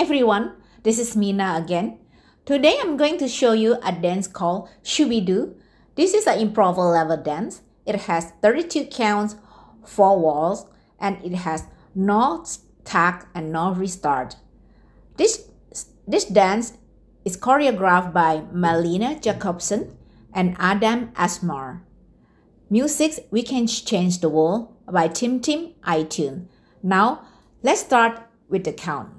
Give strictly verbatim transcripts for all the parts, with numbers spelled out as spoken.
everyone, this is Mina again. Today I'm going to show you a dance called Shooby-Doo. This is an improv level dance. It has thirty-two counts, four walls, and it has no tag and no restart. This, this dance is choreographed by Malina Jacobson and Adam Asmar. Music We Can Change the World by Tim Tim iTunes. Now, let's start with the count.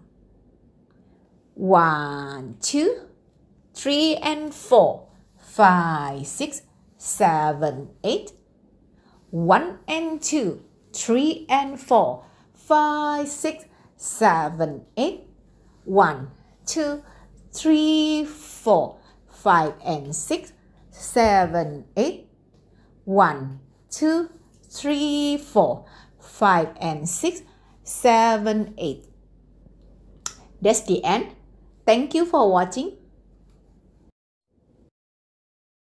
One, two, three, and four, five, six, seven, eight. One and two, three and four, five, six, seven, eight. One, two, three, four, five, and six, seven, eight. One, two, three, four, five, and six, seven, eight. That's the end. Thank you for watching.